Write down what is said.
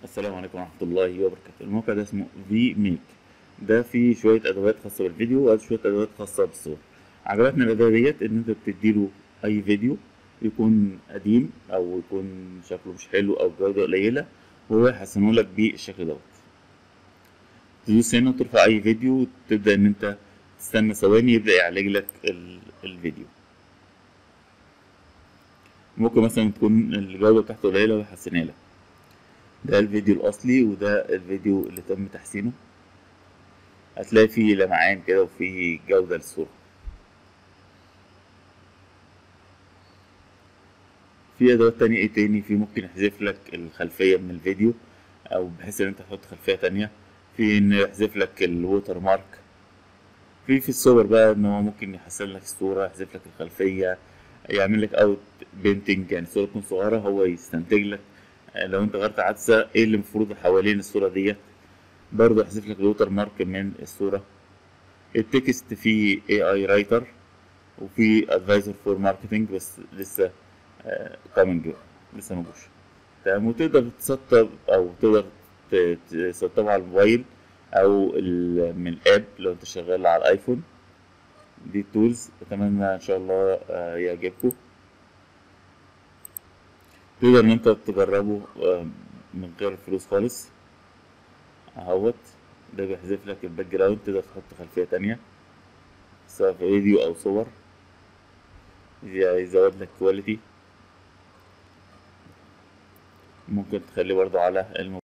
السلام عليكم ورحمة الله وبركاته. الموقع ده اسمه في ميك. ده فيه شوية أدوات خاصة بالفيديو وشوية أدوات خاصة بالصور. عجبتني الأداة ديت إن أنت بتديله أي فيديو يكون قديم أو يكون شكله مش حلو أو جودة قليلة، وهو يحسنهولك بالشكل دوت. تدوس هنا وترفع أي فيديو، تبدأ إن أنت تستنى ثواني يبدأ يعالج لك الفيديو. ممكن مثلا تكون الجودة بتاعته قليلة ويحسنها لك. ده الفيديو الأصلي وده الفيديو اللي تم تحسينه. هتلاقي فيه لمعان كده وفيه جودة للصورة. في أدوات تانية ايه تاني، في ممكن يحذف لك الخلفية من الفيديو، أو بحيث إن أنت تحط خلفية تانية. في إنه يحذف لك الووتر مارك. في الصور بقى إن هو ممكن يحسن لك الصورة، يحذف لك الخلفية، يعمل لك اوت بينتنج، يعني الصورة تكون صغيرة هو يستنتج لك لو انت غيرت عدسة ايه اللي المفروض حوالين الصورة ديت. برضه يحذف لك الووتر مارك من الصورة. التكست فيه AI رايتر، وفي ادفايزر فور ماركتنج بس لسه كامينج، لسه مجوش. تمام. وتقدر تسطب او تقدر تسطبها على الموبايل او من الاب لو انت شغال على الايفون. دي التولز، اتمنى ان شاء الله يعجبكم. تقدر ان انت تجربه من غير فلوس خالص اهوت. ده بيحذف لك الباك جراوند، تقدر تحط خلفية تانية سواء في فيديو او صور، يزود لك كواليتي. ممكن تخليه برضه على